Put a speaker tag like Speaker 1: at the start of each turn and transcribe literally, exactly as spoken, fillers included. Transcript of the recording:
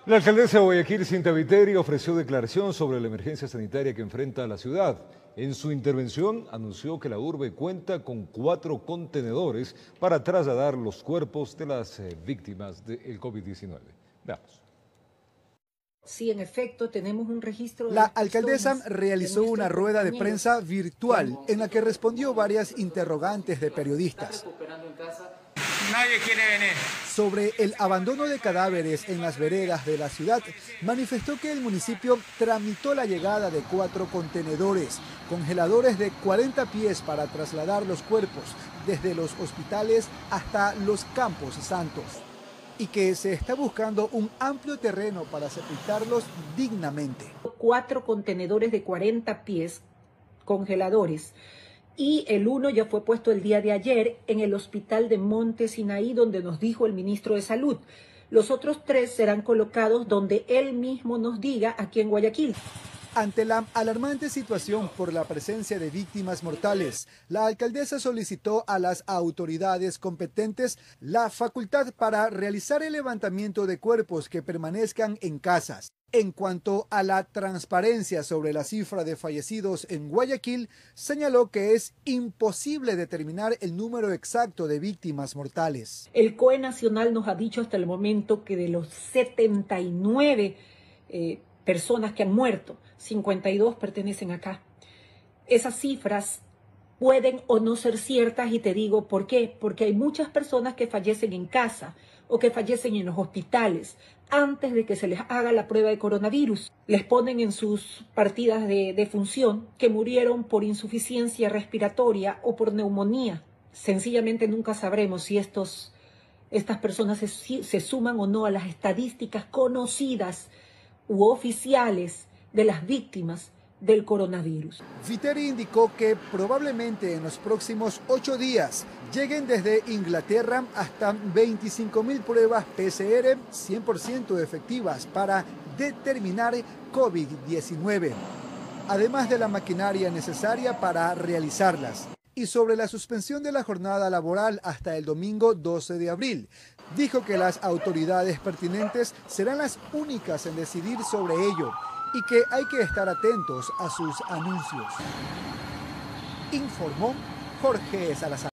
Speaker 1: La alcaldesa de Guayaquil, Cinta Viteri, ofreció declaración sobre la emergencia sanitaria que enfrenta la ciudad. En su intervención anunció que la urbe cuenta con cuatro contenedores para trasladar los cuerpos de las eh, víctimas del COVID diecinueve. Veamos.
Speaker 2: Sí, en efecto, tenemos un registro de
Speaker 3: La alcaldesa realizó una rueda de prensa virtual en la que respondió varias interrogantes de periodistas.
Speaker 4: Nadie quiere venir.
Speaker 3: Sobre el abandono de cadáveres en las veredas de la ciudad, manifestó que el municipio tramitó la llegada de cuatro contenedores, congeladores de cuarenta pies para trasladar los cuerpos desde los hospitales hasta los Campos Santos, y que se está buscando un amplio terreno para sepultarlos dignamente.
Speaker 2: Cuatro contenedores de cuarenta pies, congeladores, y el uno ya fue puesto el día de ayer en el hospital de Monte Sinaí, donde nos dijo el ministro de Salud. Los otros tres serán colocados donde él mismo nos diga, aquí en Guayaquil.
Speaker 3: Ante la alarmante situación por la presencia de víctimas mortales, la alcaldesa solicitó a las autoridades competentes la facultad para realizar el levantamiento de cuerpos que permanezcan en casas. En cuanto a la transparencia sobre la cifra de fallecidos en Guayaquil, señaló que es imposible determinar el número exacto de víctimas mortales.
Speaker 2: El C O E Nacional nos ha dicho hasta el momento que de los setenta y nueve eh, personas que han muerto, cincuenta y dos pertenecen acá. Esas cifras pueden o no ser ciertas, y te digo por qué. Porque hay muchas personas que fallecen en casa o que fallecen en los hospitales antes de que se les haga la prueba de coronavirus. Les ponen en sus partidas de, de función que murieron por insuficiencia respiratoria o por neumonía. Sencillamente nunca sabremos si estos, estas personas se, se suman o no a las estadísticas conocidas u oficiales de las víctimas del coronavirus.
Speaker 3: Viteri indicó que probablemente en los próximos ocho días lleguen desde Inglaterra hasta veinticinco mil pruebas P C R cien por ciento efectivas para determinar COVID diecinueve, además de la maquinaria necesaria para realizarlas. Y sobre la suspensión de la jornada laboral hasta el domingo doce de abril, dijo que las autoridades pertinentes serán las únicas en decidir sobre ello y que hay que estar atentos a sus anuncios. Informó Jorge Salazar.